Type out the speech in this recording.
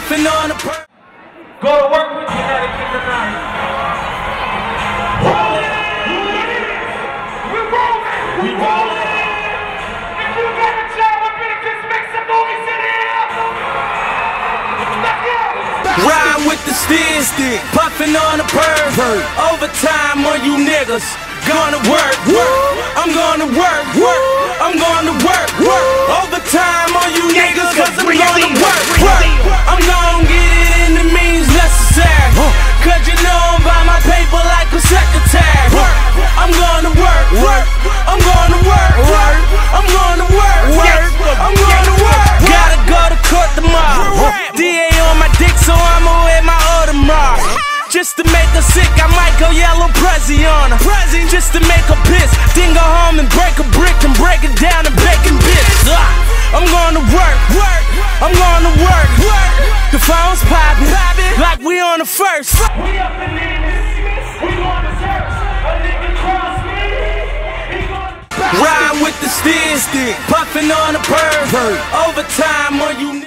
puffin' on the Go to work with Connecticut tonight. We rollin'. If you got a job with benefits, make some noise in here. Let's go. Ride with the stick, puffin' on the perv. Overtime on you niggas. Gonna work. I'm gonna work. I'm gonna work. Overtime on you niggas, cause I'm gonna work. I'm gonna get it in the means necessary. Cause you know I'm by my paper like a secretary. I'm gonna work. I'm gonna work. I'm gonna work. I'm gonna work. Gotta go to court tomorrow. DA on my dick, so I'ma wear my Audemars. Just to make her sick, I might go yellow Prezi on her. Just to make her piss, then go home and break a brick and break it down and bacon bits. I'm gonna work. I'm gonna work. The phone's poppin', like we on the first. We up in this, we on the search. A nigga cross me, he gonna Ride with the stick, puffin' on the perv. Overtime on you